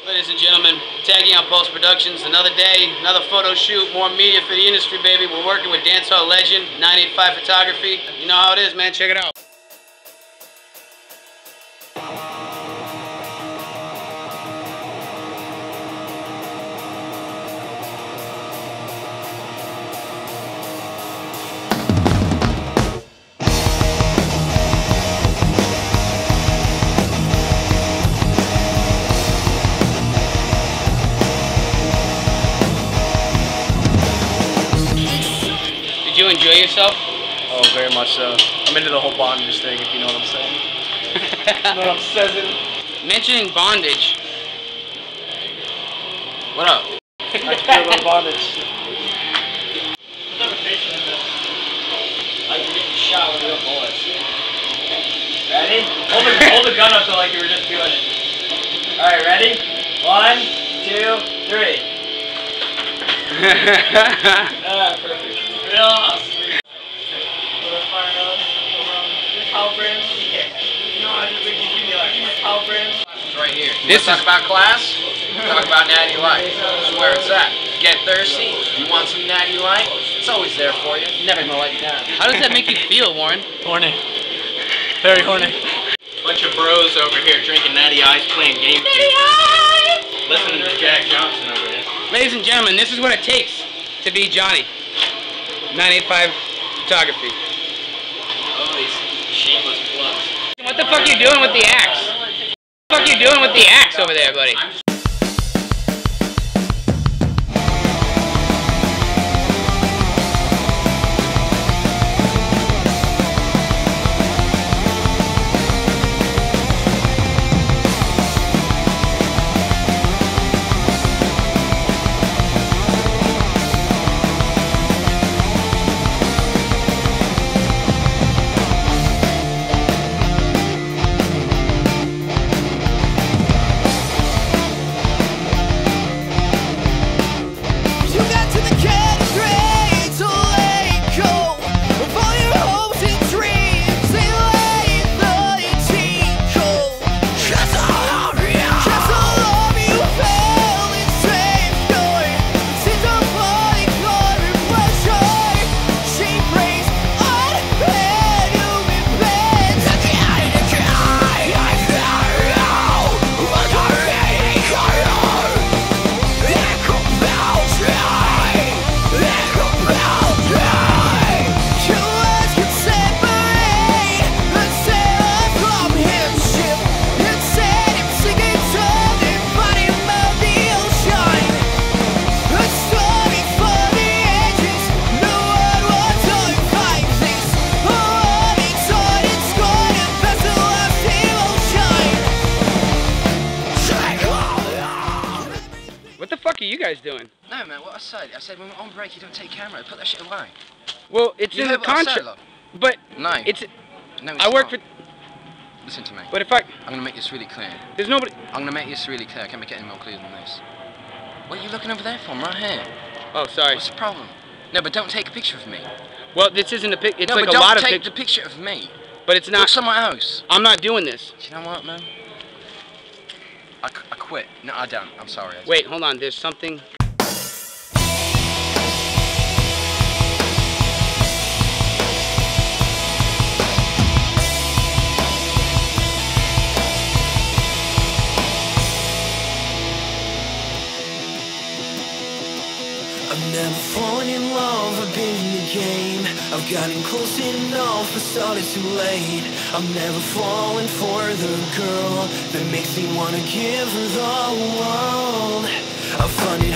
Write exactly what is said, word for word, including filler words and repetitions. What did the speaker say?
Ladies and gentlemen, Tachyon Pulse Productions, another day, another photo shoot, more media for the industry, baby. We're working with dancehall legend, nine eight five Photography. You know how it is, man. Check it out. Did you enjoy yourself? Oh, very much so. I'm into the whole bondage thing, if you know what I'm saying. You know what I'm saying? Mentioning bondage. What up? I feel about bondage. Like you're getting shot with real bullets. Ready? Hold the, hold the gun up so like you were just doing it. Alright, ready? One, two, three. Ah, perfect. Real awesome. Right here. This talk is about class. Talk about Natty Light. This is where it's at. Get thirsty. You want some Natty Light? It's always there for you. Never gonna let you down. How does that make you feel, Warren? Horny. Very horny. Bunch of bros over here drinking Natty Ice, playing games. Natty Ice! Listening to Jack Johnson over here. Ladies and gentlemen, this is what it takes to be Johnny. nine eight five Photography. Oh, these shameless plugs. What the fuck are you doing with the axe? What the fuck are you doing with the axe over there, buddy? What the fuck are you guys doing? No, man, what I said, I said when we're on break, you don't take camera. Put that shit away. Well, it's You in the heard what I said, contract. look? But No. it's. No, it's I work not. for. Listen to me. But if I, I'm gonna make this really clear. there's nobody. I'm gonna make this really clear. I can't make it any more clear than this. What are you looking over there for? I'm right here. Oh, sorry. What's the problem? No, but don't take a picture of me. Well, this isn't a pic. It's no, like but a don't lot of take pictures. the picture of me. But it's Look not. somewhere else. I'm not doing this. Do you know what, man? I, I quit. No, I don't. I'm sorry. I Wait, hold on. There's something. I've never fallen in love, I've been in the game. I've gotten close enough, but started too late. I'm never falling for the girl that makes me wanna give her the world. I find it